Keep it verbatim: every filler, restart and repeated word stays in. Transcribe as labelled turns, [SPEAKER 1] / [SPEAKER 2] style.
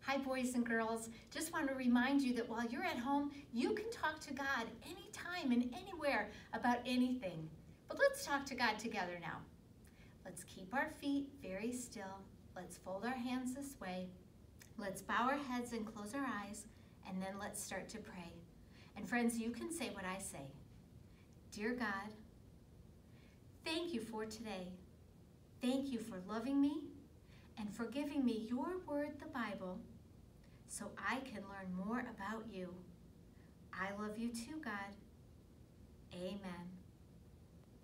[SPEAKER 1] Hi, boys and girls. Just want to remind you that while you're at home, you can talk to God anytime and anywhere about anything. But let's talk to God together now. Let's keep our feet very still. Let's fold our hands this way. Let's bow our heads and close our eyes, and then let's start to pray. And friends, you can say what I say. Dear God, thank you for today. Thank you for loving me and for giving me your word, the Bible, so I can learn more about you. I love you too, God. Amen.